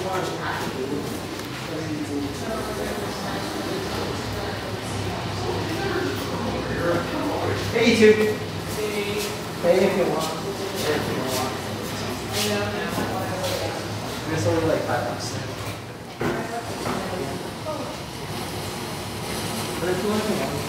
Hey, you two. Hey, if you want. This only like $5. But if you want to come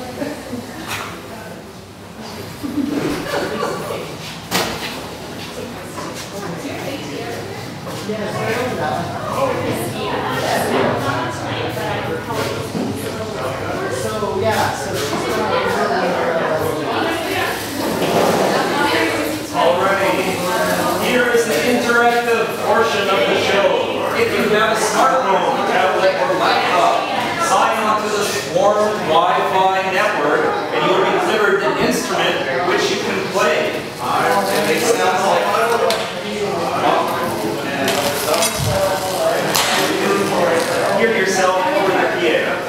portion of the show. If you have a smartphone, tablet, or laptop, sign on to the Swarm Wi-Fi network and you will be delivered an instrument which you can play. And it sounds like hear yourself over the piano.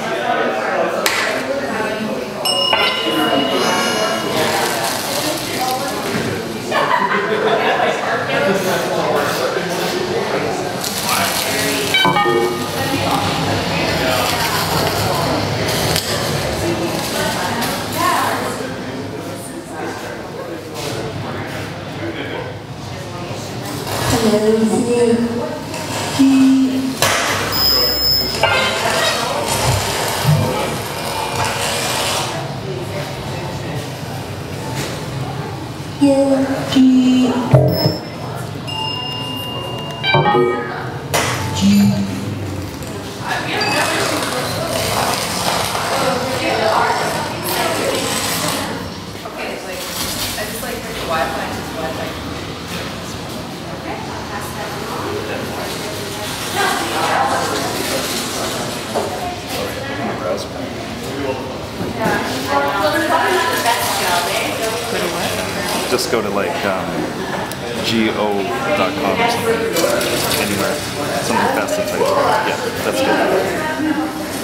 Just go to like go.com or something, anywhere, something fast to type. Yeah, that's good.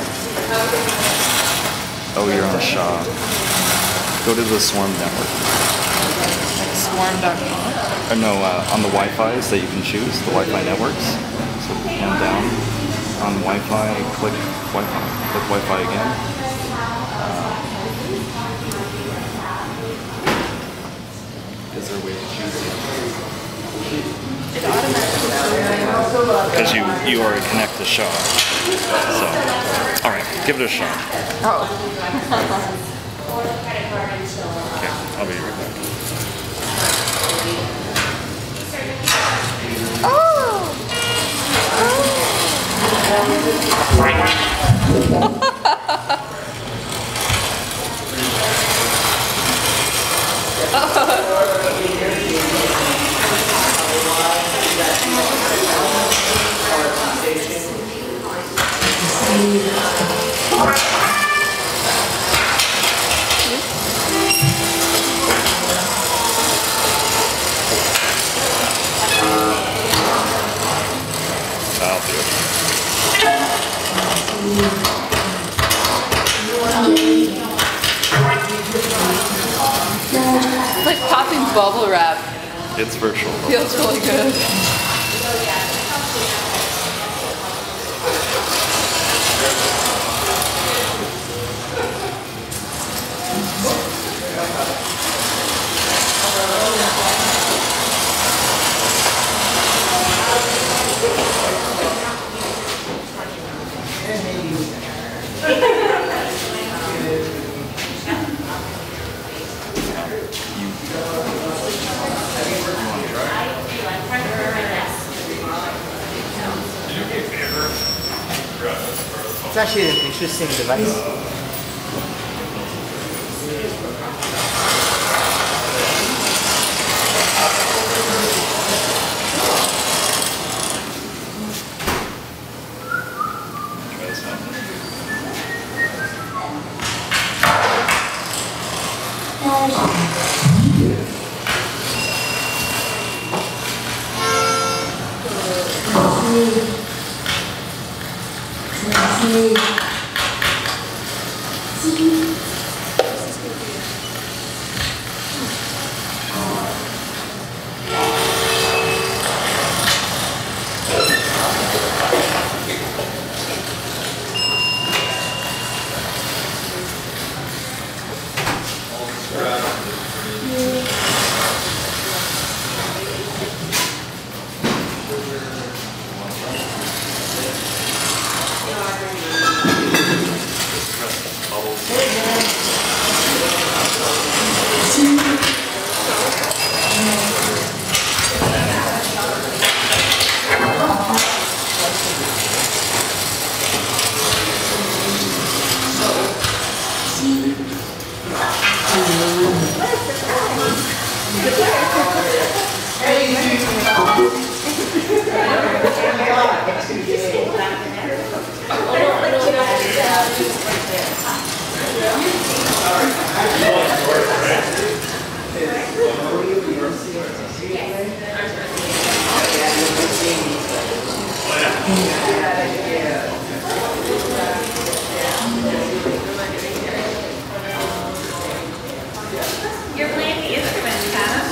Oh, you're on Shaw. Go to the Swarm network. Swarm.com? No, on the Wi-Fi's that you can choose, the Wi-Fi networks. So hand down on Wi-Fi, click Wi-Fi again. Is there a way to choose it? It automatically. Because you already connect to Shaw. So, alright, give it a shot. Oh. Okay, I'll be right back. Oh! I'll do it. It's like popping bubble wrap. It's virtual. Feels really good. It's actually an interesting device. You're playing the instruments, Hannah?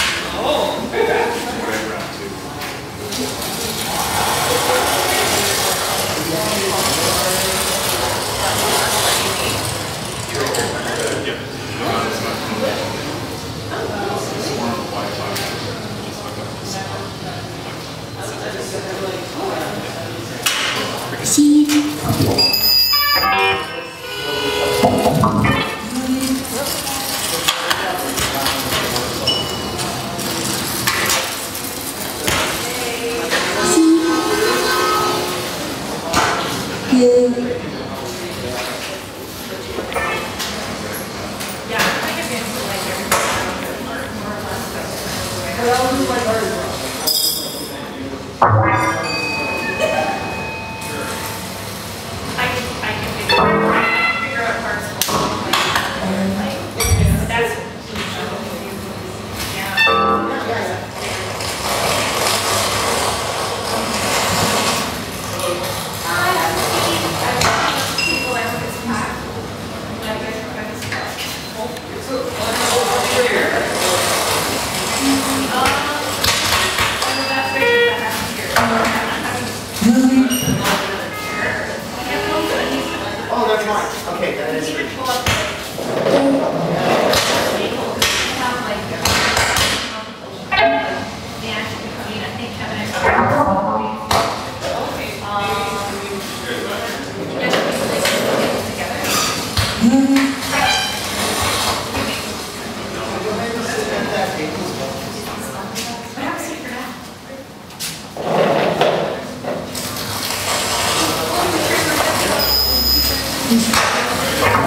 Oh, that's mine. Okay, that is rich.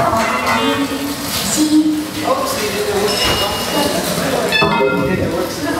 Oh, so you did the work. You did the work.